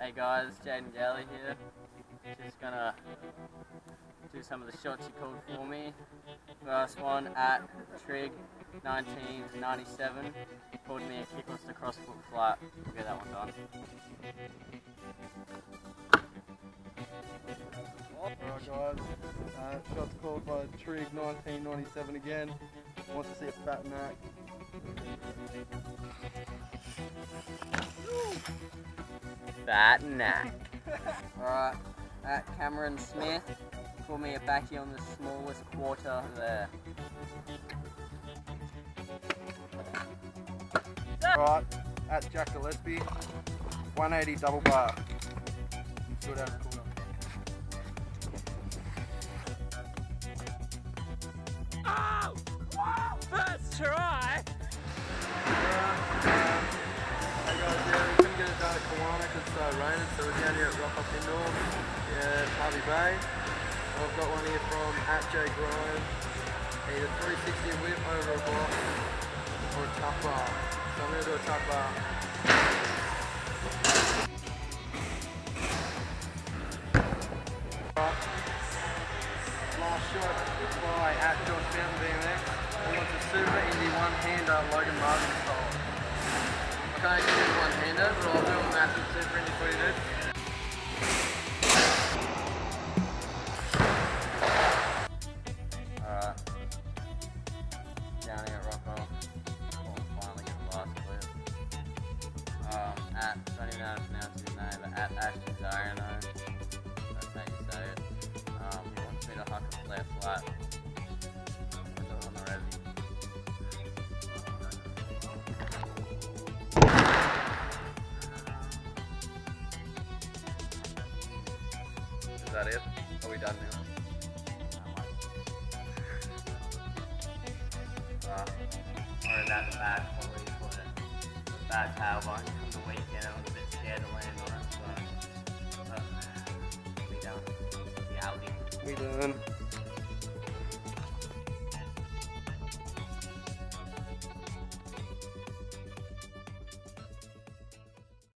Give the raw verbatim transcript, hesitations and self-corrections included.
Hey guys, Jaidyn and Gowley here. Just gonna do some of the shots you called for me. First one at Trig nineteen ninety-seven. Called me a kickless to cross foot flat. We'll get that one done. Alright guys, uh, shots called by Trig nineteen ninety-seven again. Wants to see a fat knack. Fat knack. Alright, at Cameron Smith, called me a backie on the smallest quarter there. Alright, at Jack Gillespie, one eighty double bar. Good out of the corner. Oh! Wow! First try! Hey guys, yeah, we couldn't get it done at Kiwana because it started raining, so we're down here at Rock Up Indoor, yeah, Harvey Bay. I've got one here from at J Grind, either three sixty whip over a block or a tuck bar. So I'm going to do a tuck bar. Right. Last shot by at Josh Mountain B M X. He wants a super indie one-hander Logan Martin style. I can't actually do one-hander, but I'll do a massive super indie for you, dude. Alright. Down here at Rock Up. Oh, finally get the last clip. Um, at, don't even know how to pronounce his name, but at Ashton Zariano. That's how you say it. Um, he wants me to huck a flare flat. I got one already. Is that it? Are we done now? Uh, or that bad quality for it. Bad tailbone from the weekend. I was a bit scared to land on it, so. But we done. The outing. We done.